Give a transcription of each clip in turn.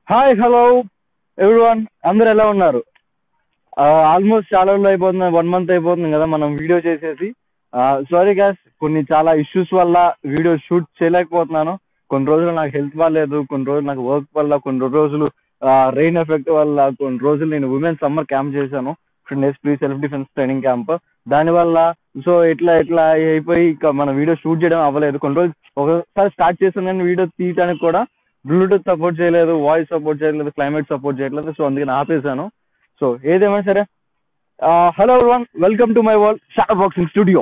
Hi hello everyone, అందరు ఎలా ఉన్నారు? ఆల్మోస్ట్ చాలా రోజులు అయిపోతుంది, 1 మంత్ అయిపోతుంది కదా మనం వీడియో చేసేసి. సారీ గ్యాస్, కొన్ని చాలా ఇష్యూస్ వల్ల వీడియో షూట్ చేయలేకపోతున్నాను. కొన్ని రోజులు నాకు హెల్త్ బాగాలేదు, కొన్ని రోజులు నాకు వర్క్ వల్ల, కొన్ని రోజులు రెయిన్ ఎఫెక్ట్ వల్ల, కొన్ని రోజులు నేను ఉమెన్ సమ్మర్ క్యాంప్ చేశాను, 10 days pre self defence training camp. దానివల్ల సో ఇట్లా అయిపోయి ఇక మన వీడియో షూట్ చేయడం అవ్వలేదు. కొన్ని రోజులు ఒకసారి స్టార్ట్ చేసాను కానీ వీడియో తీయడానికి కూడా బ్లూటూత్ సపోర్ట్ చేయలేదు, వాయిస్ సపోర్ట్ చేయలేదు, క్లైమేట్ సపోర్ట్ చేయట్లేదు. సో అందుకని ఆపేశాను. సో ఏదేమైనా సరే, hello everyone, welcome to my world shadow boxing studio.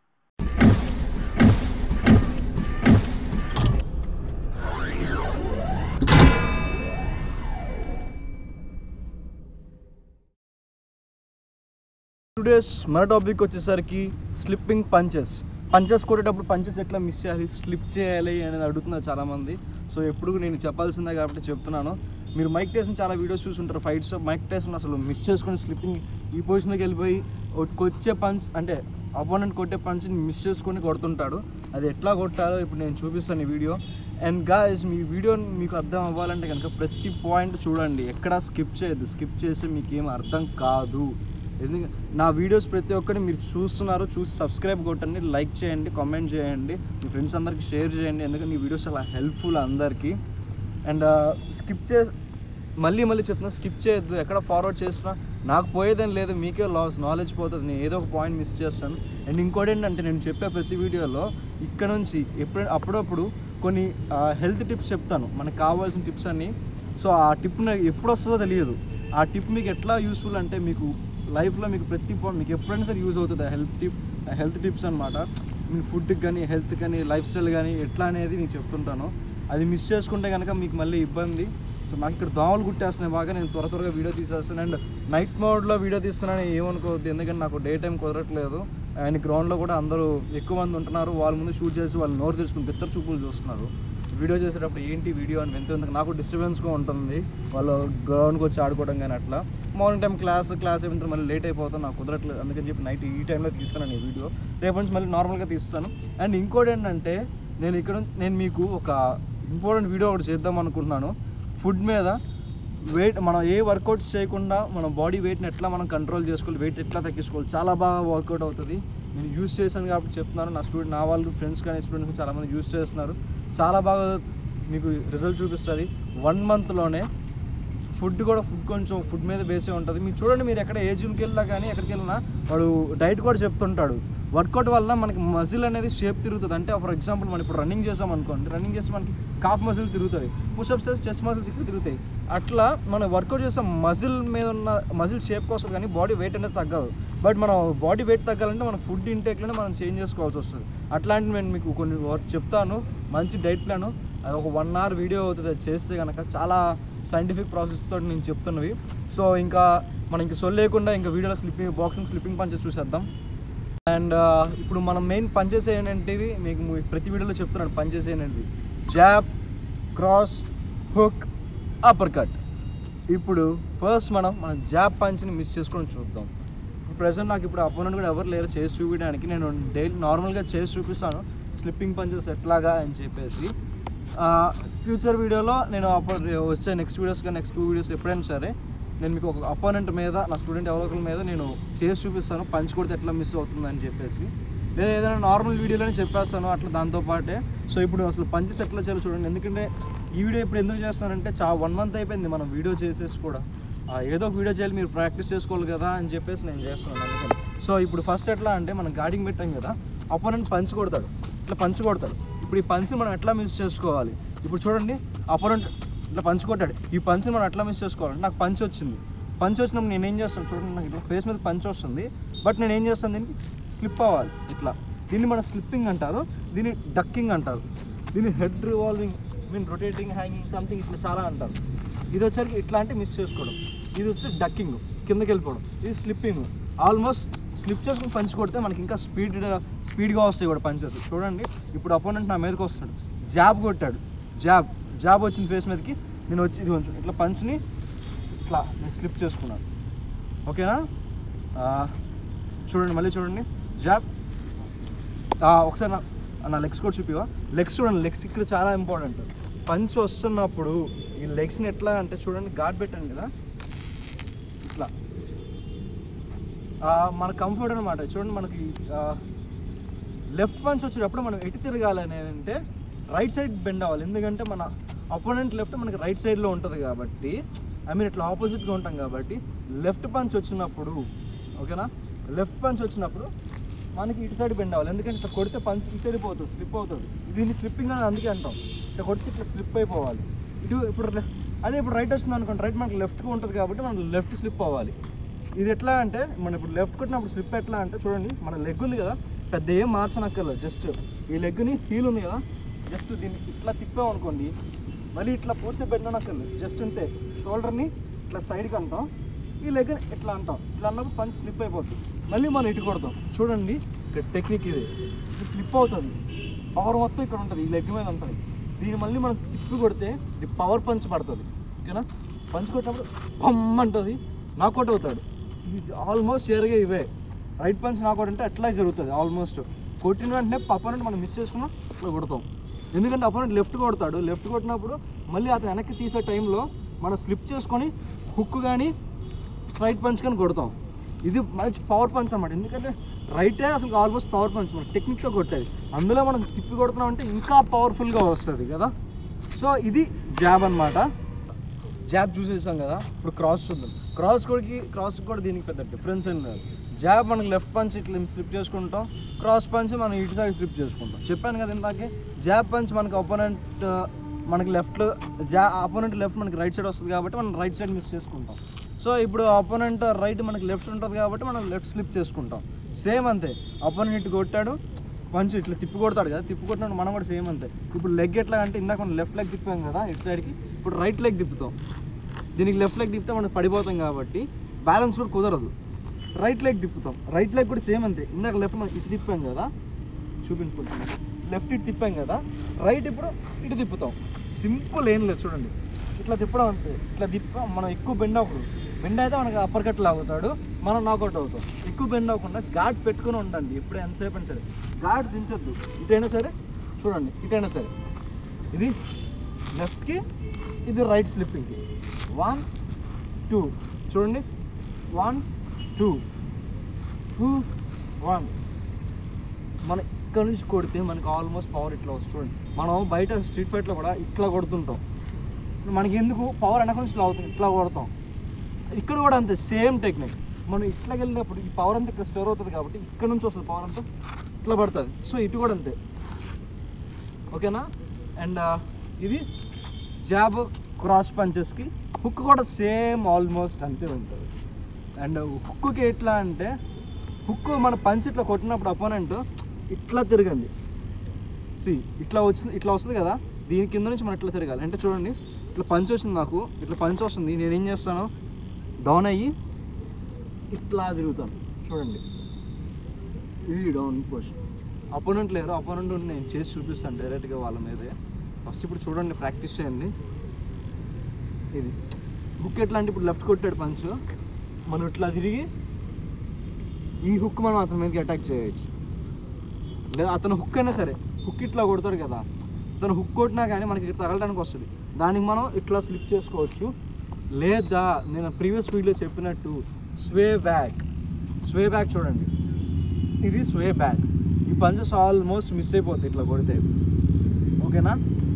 Today's మన టాపిక్ వచ్చేసరికి స్లిప్పింగ్ పంచెస్ కొట్టేటప్పుడు పంచెస్ ఎట్లా మిస్ చేయాలి, స్లిప్ చేయాలి అనేది అడుగుతున్నారు చాలామంది. సో ఎప్పుడు నేను చెప్పాల్సిందే కాబట్టి చెప్తున్నాను. మీరు మైక్ టైసన్ చాలా వీడియోస్ చూసుంటారు ఫైట్స్. మైక్ టైసన్ అసలు మిస్ చేసుకొని స్లిప్పింగ్ ఈ పొజిషన్లోకి వెళ్ళిపోయి కొచ్చే పంచ్ అంటే అపోనెంట్ కొట్టే పంచ్ని మిస్ చేసుకొని కొడుతుంటాడు. అది ఎట్లా కొట్టాలో ఇప్పుడు నేను చూపిస్తాను ఈ వీడియో. అండ్ గాయ్స్, మీ వీడియో మీకు అర్థం అవ్వాలంటే కనుక ప్రతి పాయింట్ చూడండి, ఎక్కడా స్కిప్ చేయొద్దు. స్కిప్ చేసి మీకు ఏం అర్థం కాదు. ఎందుకంటే నా వీడియోస్ ప్రతి ఒక్కటి మీరు చూస్తున్నారు, చూసి సబ్స్క్రైబ్ కొట్టండి, లైక్ చేయండి, కామెంట్ చేయండి, మీ ఫ్రెండ్స్ అందరికీ షేర్ చేయండి. ఎందుకంటే ఈ వీడియోస్ చాలా హెల్ప్ఫుల్ అందరికీ. అండ్ స్కిప్ మళ్ళీ చెప్తున్నా, స్కిప్ చేయొద్దు. ఎక్కడ ఫార్వర్డ్ చేసినా నాకు పోయేదని లేదు, మీకే నాలెడ్జ్ పోతుంది. నేను ఏదో ఒక పాయింట్ మిస్ చేస్తాను. అండ్ ఇంకోటి ఏంటంటే, నేను చెప్పే ప్రతి వీడియోలో ఇక్కడ నుంచి అప్పుడప్పుడు కొన్ని హెల్త్ టిప్స్ చెప్తాను, మనకు కావాల్సిన టిప్స్ అన్నీ. సో ఆ టిప్ నాకు ఎప్పుడు వస్తుందో తెలియదు. ఆ టిప్ మీకు ఎట్లా యూస్ఫుల్ అంటే, మీకు లైఫ్లో మీకు ప్రతి పాయింట్ మీకు ఎప్పుడైనా సరే యూజ్ అవుతుంది. హెల్త్ టిప్స్ అనమాట. మీకు ఫుడ్కి కానీ, హెల్త్ కానీ, లైఫ్ స్టైల్ కానీ ఎట్లా అనేది నేను చెప్తుంటాను. అది మిస్ చేసుకుంటే కనుక మీకు మళ్ళీ ఇబ్బంది. సో నాకు ఇక్కడ దోమలు కుట్టేస్తున్నాయి బాగా, నేను త్వరగా వీడియో తీసేస్తాను. అండ్ నైట్ మోడ్లో వీడియో తీస్తున్నాను ఏమనుకోవద్దు, ఎందుకంటే నాకు డే టైం కుదరట్లేదు. అండ్ గ్రౌండ్లో కూడా అందరూ ఎక్కువ మంది ఉంటున్నారు, వాళ్ళ ముందు షూట్ చేసి వాళ్ళు నోరు తెలుసుకుని బిత్తర చూపులు చూస్తున్నారు. వీడియో చేసేటప్పుడు ఏంటి వీడియో అని ఎందుకు నాకు డిస్టర్బెన్స్గా ఉంటుంది, వాళ్ళు గ్రౌండ్కి వచ్చి ఆడుకోవడం కానీ అట్లా. మార్నింగ్ టైం క్లాస్ అయిపోయిన మళ్ళీ లేట్ అయిపోతాను, నాకు కుదరట్లేదు. అందుకని చెప్పి నైట్ ఈ టైంలో తీస్తాను ఈ వీడియో. రేపు నుంచి మళ్ళీ నార్మల్గా తీస్తాను. అండ్ ఇంకోటి ఏంటంటే, నేను మీకు ఒక ఇంపార్టెంట్ వీడియో ఒకటి చేద్దాం అనుకుంటున్నాను. ఫుడ్ మీద వెయిట్, మనం ఏ వర్కౌట్స్ చేయకుండా మన బాడీ వెయిట్ని ఎట్లా మనం కంట్రోల్ చేసుకోవాలి, వెయిట్ ఎట్లా తగ్గించుకోవాలి, చాలా బాగా వర్కౌట్ అవుతుంది. నేను యూస్ చేశాను కాబట్టి చెప్తున్నాను. నా వాళ్ళు ఫ్రెండ్స్ కానీ స్టూడెంట్స్ చాలామంది యూస్ చేస్తున్నారు. చాలా బాగా మీకు రిజల్ట్ చూపిస్తుంది 1 monthలోనే. ఫుడ్ కొంచెం ఫుడ్ మీద బేసే ఉంటుంది. మీరు చూడండి, మీరు ఎక్కడ ఏ జిమ్కి వెళ్ళినా కానీ ఎక్కడికి వెళ్ళినా వాడు డైట్ కూడా చెప్తుంటాడు. వర్కౌట్ వల్ల మనకి మజిల్ అనేది షేప్ తిరుగుతుంది. అంటే ఫర్ ఎగ్జాంపుల్ మనం ఇప్పుడు రన్నింగ్ చేసామనుకోండి, రన్నింగ్ చేస్తే మనకి కాఫ్ మజిల్ తిరుగుతుంది, పుషప్స్ చేసి చెస్ట్ మజిల్స్ ఇక్కడ తిరుగుతాయి. అట్లా మనం వర్కౌట్ చేస్తే మజిల్ మీద ఉన్న మజిల్ షేప్కి వస్తుంది, కానీ బాడీ వెయిట్ అనేది తగ్గదు. బట్ మనం బాడీ వెయిట్ తగ్గాలంటే మన ఫుడ్ ఇంటేక్లోనే మనం చేంజ్ చేసుకోవాల్సి వస్తుంది. అట్లాంటివి నేను మీకు కొన్ని చెప్తాను, మంచి డైట్ ప్లాను. అది ఒక 1 hour వీడియో అవుతుంది. అది చేస్తే కనుక చాలా సైంటిఫిక్ ప్రాసెస్తో నేను చెప్తున్నవి. సో ఇంకా మనం సొల్లేకుండా ఇంకా వీడియోలో బాక్సింగ్ స్లిప్పింగ్ పంచెస్ చూసేద్దాం. అండ్ ఇప్పుడు మనం మెయిన్ పంచెస్ ఏంటంటే, మీకు ప్రతి వీడియోలో చెప్తున్నాను పంచెస్ ఏంటంటే, jab, cross, hook, uppercut. ఇప్పుడు ఫస్ట్ మన జాబ్ పంచ్ని మిస్ చేసుకొని చూద్దాం. ప్రెజెంట్ నాకు ఇప్పుడు అపోనెంట్ కూడా ఎవరు లేరు చేసి చూపించడానికి. నేను డైలీ నార్మల్గా చేసి చూపిస్తాను స్లిప్పింగ్ పంచెస్ ఎట్లాగా అని చెప్పేసి. ఫ్యూచర్ వీడియోలో నేను వచ్చే నెక్స్ట్ 2 వీడియోస్ ఎప్పుడైనా సరే నేను మీకు ఒక అపోనెంట్ మీద, నా స్టూడెంట్ ఎవరో మీద నేను చేసి చూపిస్తాను, పంచ్ కొడితే ఎట్లా మిస్ అవుతుంది అని చెప్పేసి. లేదా ఏదైనా నార్మల్ వీడియోలోనే చెప్పేస్తాను అట్లా దాంతోపాటే. సో ఇప్పుడు అసలు పంచెస్ ఎట్లా చేయాలో చూడండి. ఎందుకంటే ఈ వీడియో ఇప్పుడు ఎందుకు చేస్తానంటే, 1 month అయిపోయింది మనం వీడియో చేసేసి కూడా. ఏదో ఒక వీడియో చేయాలి, మీరు ప్రాక్టీస్ చేసుకోవాలి కదా అని చెప్పేసి నేను చేస్తున్నాను అందుకని. సో ఇప్పుడు ఫస్ట్ ఎట్లా అంటే, మనం గార్డింగ్ పెట్టాం కదా, అపోనెంట్ పంచ్ కొడతాడు, ఇట్లా పంచ్ కొడతాడు. ఇప్పుడు ఈ పంచ్ మనం ఎట్లా మిస్ చేసుకోవాలి, ఇప్పుడు చూడండి, అపోనెంట్ ఇట్లా పంచ్ కొట్టాడు, ఈ పంచ్ని మనం ఎట్లా మిస్ చేసుకోవాలి. నాకు పంచ్ వచ్చినప్పుడు నేను ఏం చేస్తాను చూడండి, నాకు ఇట్లా ఫేస్ మీద పంచ్ వస్తుంది, బట్ నేను ఏం చేస్తాను, దీన్ని స్లిప్ అవ్వాలి ఇట్లా. దీన్ని మన స్లిప్పింగ్ అంటారు, దీన్ని డక్కింగ్ అంటారు, దీన్ని head revolving, rotating, hanging something ఇట్లా చాలా అంటారు. ఇది వచ్చరికి ఇట్లా అంటే మిస్ చేసుకోవడం, ఇది వచ్చి డక్కింగ్, కిందకి వెళ్ళిపోవడం, ఇది స్లిప్పింగ్. ఆల్మోస్ట్ స్లిప్ చేసుకుని పంచ్ కొడితే మనకి ఇంకా స్పీడ్గా వస్తాయి కూడా పంచెస్. చూడండి, ఇప్పుడు అపోనెంట్ నా మీదకి వస్తాడు, జాబ్ కొట్టాడు, జాబ్ వచ్చింది ఫేస్ మీదకి, నేను వచ్చి ఇది కొంచెం ఇట్లా పంచ్ని ఇట్లా నేను స్లిప్ చేసుకున్నాను. ఓకేనా? చూడండి, మళ్ళీ చూడండి, జాబ్. ఒకసారి నా లెగ్స్ కూడా చూపివా, లెగ్స్ చూడండి, లెగ్స్ ఇక్కడ చాలా ఇంపార్టెంట్. పంచ్ వస్తున్నప్పుడు ఈ లెగ్స్ని ఎట్లా అంటే చూడండి, గాడ్ పెట్టాను కదా ఇట్లా మన కంఫర్ట్ అనమాట. చూడండి మనకి లెఫ్ట్ పంచ్ వచ్చేటప్పుడు మనం ఎటు తిరగాలి అనేది అంటే రైట్ సైడ్ బెండ్ అవ్వాలి. ఎందుకంటే మన అపోనెంట్ లెఫ్ట్ మనకి రైట్ సైడ్లో ఉంటుంది కాబట్టి, ఐ మీన్ ఇట్లా ఆపోజిట్గా ఉంటాం కాబట్టి లెఫ్ట్ పంచ్ వచ్చినప్పుడు, ఓకేనా, లెఫ్ట్ పంచ్ వచ్చినప్పుడు మనకి ఇటు సైడ్ బెండ్ అవ్వాలి. ఎందుకంటే ఇట్లా కొడితే పంచ్ ఇటు వెళ్ళిపోతుంది, స్లిప్ అవుతుంది. దీన్ని స్లిప్పింగ్ అని అందుకే అంటాం. ఇట్లా కొడితే ఇట్లా స్లిప్ అయిపోవాలి. ఇప్పుడు అదే ఇప్పుడు రైట్ వస్తుంది అనుకోండి, రైట్ మనకి లెఫ్ట్గా ఉంటుంది కాబట్టి మనం లెఫ్ట్ స్లిప్ అవ్వాలి. ఇది ఎట్లా అంటే మనం ఇప్పుడు లెఫ్ట్ కొట్టినప్పుడు స్లిప్ ఎట్లా అంటే చూడండి, మన లెగ్ ఉంది కదా, పెద్ద ఏం మార్చనక్కర్లేదు. జస్ట్ ఈ లెగ్ని హీల్ ఉంది కదా, జస్ట్ దీన్ని ఇట్లా తిప్పామనుకోండి, మళ్ళీ ఇట్లా పూర్తి బెండ్ అనక్కర్లేదు. జస్ట్ అంతే, షోల్డర్ని ఇట్లా సైడ్కి అంటాం, ఈ లెగ్ని ఇట్లా అంటాం. ఇట్లా అన్నప్పుడు పంచ్ స్లిప్ అయిపోతుంది. మళ్ళీ మనం ఇటు కొడతాం. చూడండి ఇక్కడ టెక్నిక్ ఇది స్లిప్ అవుతుంది, పవర్ మొత్తం ఇక్కడ ఉంటుంది, ఈ లెగ్ మీద ఉంటుంది. దీన్ని మళ్ళీ మనం తిప్పి కొడితే ఇది పవర్ పంచ్ పడుతుంది. ఓకేనా, పంచ్ కొట్టినప్పుడు బమ్మంటుంది, నాకౌట్ అవుతాడు. ఇది ఆల్మోస్ట్ షేర్గా ఇవే రైట్ పంచ్ నాకౌట్ అంటే అట్లా జరుగుతుంది. ఆల్మోస్ట్ కొట్టిన వెంటనే అపోనెంట్ మనం మిస్ చేసుకున్నా ఇట్లా కొడతాం. ఎందుకంటే అపోనెంట్ లెఫ్ట్ కొడతాడు, లెఫ్ట్ కొట్టినప్పుడు మళ్ళీ అతను వెనక్కి తీసే టైంలో మనం స్లిప్ చేసుకొని హుక్ కానీ స్ట్రైట్ పంచ్ కానీ కొడతాం. ఇది మంచి పవర్ పంచ్ అన్నమాట. ఎందుకంటే రైటే అసలు ఆల్మోస్ట్ పవర్ పంచ్ మన టెక్నిక్తో కొట్టేది. అందులో మనం తిప్పి కొడుతున్నాం అంటే ఇంకా పవర్ఫుల్గా వస్తుంది కదా. సో ఇది జాబ్ అనమాట. జాబ్ చూసేసాం కదా, ఇప్పుడు క్రాస్ చూద్దాం. క్రాస్ కూడా దీనికి పెద్ద డిఫరెన్స్ ఏం లేదు. జాబ్ మనకి లెఫ్ట్ పంచ్ ఇట్లా స్లిప్ చేసుకుంటాం, క్రాస్ పంచ్ మనం ఇటు సైడ్ స్లిప్ చేసుకుంటాం. చెప్పాను కదా ఇందాకే, జాబ్ పంచ్ మనకి అపోనెంట్ మనకి లెఫ్ట్లో అపోనెంట్ లెఫ్ట్ మనకి రైట్ సైడ్ వస్తుంది కాబట్టి మనం రైట్ సైడ్ మిస్ చేసుకుంటాం. సో ఇప్పుడు అపోనెంట్ రైట్ మనకి లెఫ్ట్ ఉంటుంది కాబట్టి మనం లెఫ్ట్ స్లిప్ చేసుకుంటాం. సేమ్ అంతే, అపోనెంట్ ఇటు కొట్టాడు పంచ్ ఇట్లా తిప్పి కొడతాడు కదా, తిప్పి కొట్టినప్పుడు మనం కూడా సేమ్ అంతే. ఇప్పుడు లెగ్ ఎట్లా అంటే ఇందాక మనం లెఫ్ట్ లెగ్ తిప్పాం కదా ఇటు సైడ్కి, ఇప్పుడు రైట్ లెగ్ తిప్పుతాం. దీనికి లెఫ్ట్ లెగ్ తిప్పితే మనం పడిపోతాం కాబట్టి బ్యాలెన్స్ కూడా కుదరదు. రైట్ లెగ్ తిప్పుతాం, రైట్ లెగ్ కూడా సేమ్ అంతే. ఇందాక లెఫ్ట్ మనం ఇటు తిప్పాం కదా, చూపించుకుంటున్నాం, లెఫ్ట్ ఇటు తిప్పాం కదా, రైట్ ఇప్పుడు ఇటు తిప్పుతాం. సింపుల్ ఏం లేదు చూడండి, ఇట్లా తిప్పడం అంతే. ఇట్లా తిప్పాం మనం ఎక్కువ బెండ్ అవ్వకూడదు. బెండ్ అయితే మనకి అప్పర్ కట్ లాగుతాడు, మనం నాకౌట్ అవుతాం. ఎక్కువ బెండ్ అవ్వకుండా గాడ్ పెట్టుకుని ఉండండి ఎప్పుడు, ఎంతసేపు అయినా సరే గాడ్ దించొద్దు. ఇటైనా సరే చూడండి, ఇటైనా సరే ఇది లెఫ్ట్కి, ఇది రైట్ స్లిప్పింగ్కి. 1 2 చూడండి, 1 2 2 1. మనం ఇక్కడ నుంచి కొడితే మనకి ఆల్మోస్ట్ పవర్ ఇట్లా వస్తుంది. చూడండి మనం బయట స్ట్రీట్ ఫైట్లో కూడా ఇట్లా కొడుతుంటాం, మనకి ఎందుకు పవర్ వెనక నుంచి ఇట్లా అవుతుంది, ఇట్లా కొడతాం. ఇక్కడ కూడా అంతే, సేమ్ టెక్నిక్. మనం ఇట్లా వెళ్ళినప్పుడు ఈ పవర్ అంతా ఇక్కడ స్టోర్ అవుతుంది కాబట్టి ఇక్కడ నుంచి వస్తుంది పవర్ అంతా, ఇట్లా పడుతుంది. సో ఇటు కూడా అంతే, ఓకేనా. అండ్ ఇది జాబ్ క్రాస్ పంచెస్కి. హుక్ కూడా సేమ్ ఆల్మోస్ట్ అంతే ఉంటుంది. అండ్ హుక్కి ఎట్లా అంటే, హుక్ మన పంచ్ ఇట్లా కొట్టినప్పుడు అపోనెంట్ ఇట్లా తిరగండి, ఇట్లా వస్తుంది కదా, దీని కింద నుంచి మనం ఇట్లా తిరగాలి. అంటే చూడండి ఇట్లా పంచ్ వచ్చింది, నాకు ఇట్లా పంచ్ వస్తుంది, నేనేం చేస్తాను, డౌన్ అయ్యి ఇట్లా తిరుగుతాను. చూడండి ఇది డౌన్ పొజిషన్. అపోనెంట్ లేరు, అపోనెంట్ నేను చేసి చూపిస్తాను డైరెక్ట్గా వాళ్ళ మీదే. ఫస్ట్ ఇప్పుడు చూడండి, ప్రాక్టీస్ చేయండి. ఇది హుక్ ఎట్లా అంటే, ఇప్పుడు లెఫ్ట్ కొట్టాడు పంచ్, మనం ఇట్లా తిరిగి ఈ హుక్ మనం అతని మీదకి అటాక్ చేయవచ్చు. లేదా అతను హుక్ అయినా సరే, హుక్ ఇట్లా కొడతాడు కదా, అతను హుక్ కొట్టినా కానీ మనకి ఇక్కడ తగలడానికి వస్తుంది, దానికి మనం ఇట్లా స్లిప్ చేసుకోవచ్చు. లేదా నేను ప్రీవియస్ వీడియోలో చెప్పినట్టు స్వే బ్యాక్ చూడండి, ఇది స్వే బ్యాక్. ఈ పంచెస్ ఆల్మోస్ట్ మిస్ అయిపోతాయి ఇట్లా కొడితే, ఓకేనా.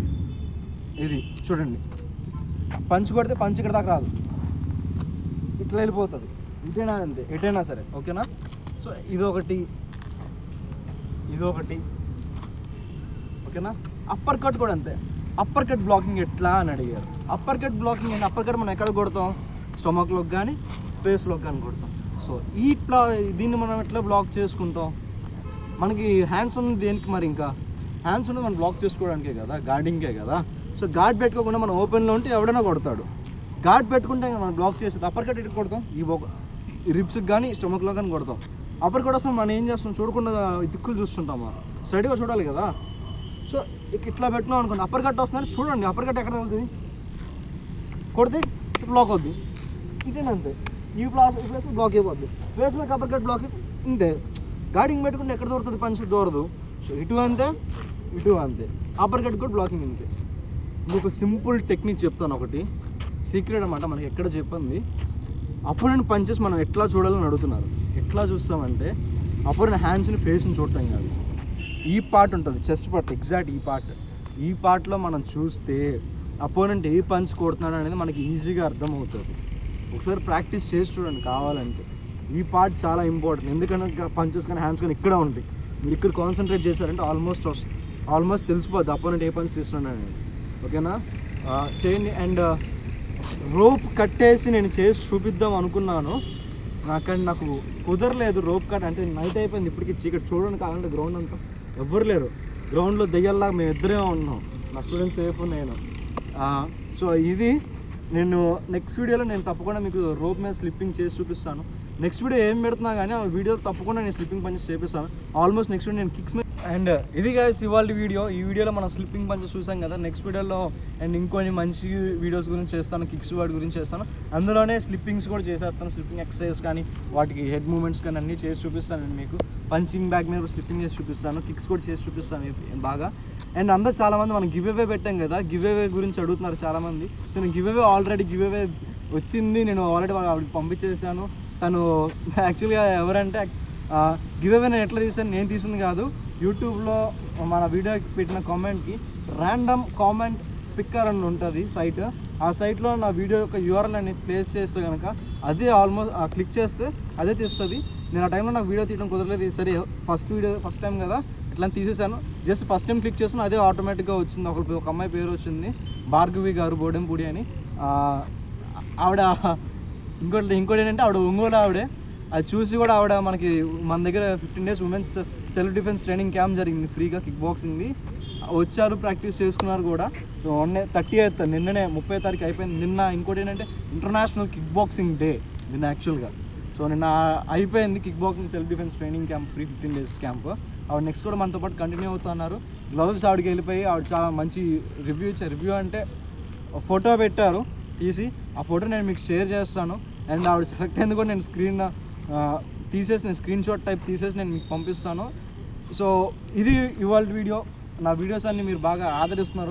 ఇది చూడండి, పంచ్ కొడితే పంచ్ ఇక్కడ దాకా రాదు, ఇట్లా వెళ్ళిపోతుంది. ఇటైనా అంతే, ఎటైనా సరే, ఓకేనా. సో ఇదొకటి, ఓకేనా. అప్పర్ కట్ కూడా అంతే. అప్పర్ కట్ బ్లాకింగ్ ఎట్లా అని అడిగారు. అప్పర్ కట్ బ్లాకింగ్ అంటే, అప్పర్ కట్ మనం ఎక్కడ కొడతాం, స్టమక్లోకి కానీ ఫేస్లోకి కానీ కొడతాం. సో దీన్ని మనం ఎట్లా బ్లాక్ చేసుకుంటాం, మనకి హ్యాండ్స్ ఉంది దేనికి, మరి ఇంకా హ్యాండ్స్ ఉన్నది మనం బ్లాక్ చేసుకోవడానికే కదా, గార్డింగ్కే కదా. సో గార్డ్ పెట్టుకోకుండా మనం ఓపెన్లో ఉంటే ఎవడైనా కొడతాడు. గార్డ్ పెట్టుకుంటే మనం బ్లాక్ చేసేది. అప్పర్ కట్ ఇటు కొడతాం, ఈ రిబ్స్కి కానీ స్టమక్లో కానీ కొడతాం. అప్పర్ కట్ వస్తాం, మనం ఏం చేస్తాం, చూడకుండా దిక్కులు చూస్తుంటామా, స్టడీగా చూడాలి కదా. సో ఇట్లా పెట్టినాం అనుకోండి, అప్పర్ కట్ వస్తుందని చూడండి, అప్పర్ కట్ ఎక్కడ వెళ్తుంది, కొడితే బ్లాక్ అవుద్ది. ఇటేనా అంతే, ఈ ప్లేస్లో బ్లాక్ అయిపోద్ది, ప్లేస్ మీద అప్పర్ కట్ బ్లాక్ ఇంతే. గార్డింగ్ పెట్టుకుంటే ఎక్కడ దొరుకుతుంది, పంచ్ దూరదు. సో ఇటు అంతే, అప్పర్ కట్ కూడా బ్లాకింగ్ అంతే. ఇంకొక సింపుల్ టెక్నిక్ చెప్తాను, ఒకటి సీక్రెట్ అన్నమాట, మనకి ఎక్కడ చెప్పింది. అపోనెంట్ పంచెస్ మనం ఎట్లా చూడాలని అడుగుతున్నారు. ఎట్లా చూస్తామంటే అపోనెంట్ హ్యాండ్స్ని ఫేస్ని చూడటం కాదు, ఈ పార్ట్ ఉంటుంది చెస్ట్ పార్ట్, ఎగ్జాక్ట్ ఈ పార్ట్లో మనం చూస్తే అపోనెంట్ ఏ పంచ్ కొడుతున్నాడు అనేది మనకి ఈజీగా అర్థమవుతుంది. ఒకసారి ప్రాక్టీస్ చేసి చూడండి కావాలంటే. ఈ పార్ట్ చాలా ఇంపార్టెంట్, ఎందుకంటే పంచెస్ కానీ హ్యాండ్స్ కానీ ఇక్కడ ఉంటాయి. మీరు ఇక్కడ కాన్సన్ట్రేట్ చేశారంటే ఆల్మోస్ట్ తెలిసిపోద్ది అపోనెంట్ ఏ పంచ్ చేస్తున్నాడు అనేది. ఓకేనా, చేయండి. అండ్ రోప్ కట్టేసి నేను చేసి చూపిద్దాం అనుకున్నాను, నాకు కుదరలేదు రోప్ కట్. అంటే నైట్ అయిపోయింది, ఇప్పటికి చీకటి. చూడండి కావాలంటే గ్రౌండ్ అంతా ఎవ్వరు లేరు, గ్రౌండ్లో దెయ్యాల్లాగా మేము ఇద్దరే ఉన్నాం, నా స్టూడెంట్స్ సేఫ్ నేను. సో ఇది నేను నెక్స్ట్ వీడియోలో నేను తప్పకుండా మీకు రోప్ మీద స్లిప్పింగ్ చేసి చూపిస్తాను. నెక్స్ట్ వీడియో ఏం పెడుతున్నా కానీ ఆ వీడియో తప్పకుండా నేను స్లిప్పింగ్ పంచెస్ చేపిస్తాను. ఆల్మోస్ట్ నెక్స్ట్ వీడియో నేను కిక్స్ మీద. అండ్ ఇది గైస్ ఇవాళ వీడియో. ఈ వీడియోలో మనం స్లిప్పింగ్ పంచెస్ చూసాం కదా. నెక్స్ట్ వీడియోలో అండ్ ఇంకొన్ని మంచి వీడియోస్ గురించి చేస్తాను, కిక్స్ వాటి గురించి చేస్తాను. అందులోనే స్లిప్పింగ్స్ కూడా చేసేస్తాను, స్లిప్పింగ్ ఎక్సర్సైజ్ కానీ వాటికి హెడ్ మూమెంట్స్ కానీ అన్నీ చేసి చూపిస్తాను నేను మీకు. పంచింగ్ బ్యాగ్ మీద స్లిప్పింగ్ చేసి చూపిస్తాను, కిక్స్ కూడా చేసి చూపిస్తాను బాగా. అండ్ అందరూ చాలామంది మనం గివ్ అవే పెట్టాం కదా, గివ్ అవే గురించి అడుగుతున్నారు చాలామంది. సో నేను గివ్ అవే వచ్చింది, నేను ఆల్రెడీ ఆవిడకి పంపించేసాను. తను యాక్చువల్గా ఎవరంటే గివ్ అవే నేను ఎట్లా తీసాను, నేను తీసింది కాదు, యూట్యూబ్లో మన వీడియోకి పెట్టిన కామెంట్కి ర్యాండమ్ కామెంట్ పిక్కర్ అని ఉంటుంది సైట్. ఆ సైట్లో నా వీడియో యొక్క యూఆర్ఎల్ అని ప్లేస్ చేస్తే కనుక అదే ఆల్మోస్ట్ క్లిక్ చేస్తే అదే తీస్తుంది. నేను ఆ టైంలో నాకు వీడియో తీయడం కుదరలేదు, సరే ఫస్ట్ టైం కదా ఇట్లా తీసేసాను. జస్ట్ ఫస్ట్ టైం క్లిక్ చేసాను, అదే ఆటోమేటిక్గా వచ్చింది. ఒక అమ్మాయి పేరు వచ్చింది, భార్గవి గారు బోడెంపూడి అని. ఆవిడ ఇంకోటి ఏంటంటే ఆవిడ ఒంగోలు ఆవిడే. అది చూసి కూడా ఆవిడ మన దగ్గర 15 days women's self defence training camp జరిగింది ఫ్రీగా, కిక్ బాక్సింగ్ది. వచ్చారు, ప్రాక్టీస్ చేసుకున్నారు కూడా. సో 30th నిన్ననే 30వ తారీఖు అయిపోయింది. నిన్న ఇంకోటి ఏంటంటే ఇంటర్నేషనల్ కిక్ బాక్సింగ్ డే నిన్న యాక్చువల్గా. సో నిన్న అయిపోయింది kickboxing self defence training camp, free 15 days camp. ఆవిడ నెక్స్ట్ కూడా మనతో పాటు కంటిన్యూ అవుతున్నారు. గ్లౌస్ ఆవిడకి వెళ్ళిపోయి ఆవిడ చాలా మంచి రివ్యూ ఇచ్చారు. రివ్యూ అంటే ఫోటో పెట్టారు తీసి, ఆ ఫోటో నేను మీకు షేర్ చేస్తాను. అండ్ ఆవిడ సెలెక్ట్ అయింది కూడా నేను స్క్రీన్ షాట్ టైప్ తీసేసి నేను మీకు పంపిస్తాను. సో ఇది ఇవాళ వీడియో. నా వీడియోస్ అన్ని మీరు బాగా ఆదరిస్తున్నారు.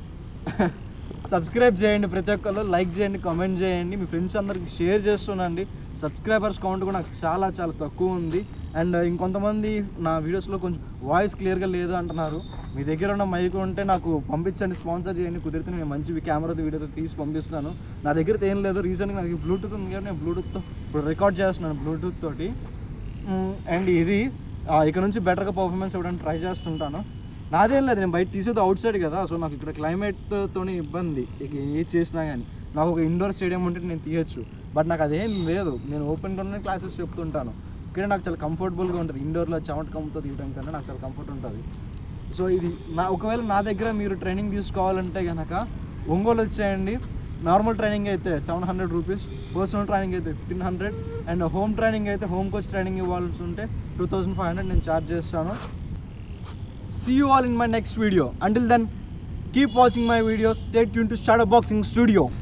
సబ్స్క్రైబ్ చేయండి, ప్రతి ఒక్కరు లైక్ చేయండి, కామెంట్ చేయండి, మీ ఫ్రెండ్స్ అందరికి షేర్ చేస్తుండండి. సబ్స్క్రైబర్స్ కౌంట్ కూడా నాకు చాలా తక్కువ ఉంది. అండ్ ఇంకొంతమంది నా వీడియోస్లో కొంచెం వాయిస్ క్లియర్గా లేదు అంటున్నారు. మీ దగ్గర ఉన్న మైక్ ఉంటే నాకు పంపించండి, స్పాన్సర్ చేయండి. కుదిరితే నేను మంచి కెమెరాతో వీడియోతో తీసి పంపిస్తాను. నా దగ్గర ఏం లేదు, రీసెంట్గా నాకు బ్లూటూత్ ఉంది కానీ నేను బ్లూటూత్తో ఇప్పుడు రికార్డ్ చేస్తున్నాను, బ్లూటూత్ తోటి. అండ్ ఇది ఇక నుంచి బెటర్గా పర్ఫార్మెన్స్ ఇవ్వడానికి ట్రై చేస్తుంటాను. నాదేం లేదు, నేను బయట తీసేది అవుట్ సైడ్ కదా. సో నాకు ఇక్కడ క్లైమేట్తోనే ఇబ్బంది, ఇక ఏది చేసినా కానీ. నాకు ఒక ఇండోర్ స్టేడియం ఉంటే నేను తీయచ్చు, బట్ నాకు అదేం లేదు. నేను ఓపెన్లోనే క్లాసెస్ చెప్తుంటాను. ఇక్కడ నాకు చాలా కంఫర్టబుల్గా ఉంటుంది. ఇండోర్లో చెమట కమ్ముతో తీయడం కన్నా నాకు చాలా కంఫర్ట్ ఉంటుంది. సో ఇది ఒకవేళ నా దగ్గర మీరు ట్రైనింగ్ తీసుకోవాలంటే కనుక ఒంగోలు వచ్చేయండి. నార్మల్ ట్రైనింగ్ అయితే 700 రూపీస్, పర్సనల్ ట్రైనింగ్ అయితే 1500, అండ్ హోమ్ ట్రైనింగ్ అయితే హోమ్ కోచ్ ట్రైనింగ్ ఇవ్వాల్సి ఉంటే 2500 నేను ఛార్జ్ చేస్తాను. See you all in my next video. Until then, keep watching my videos. Stay tuned to Shadow Boxing Studio.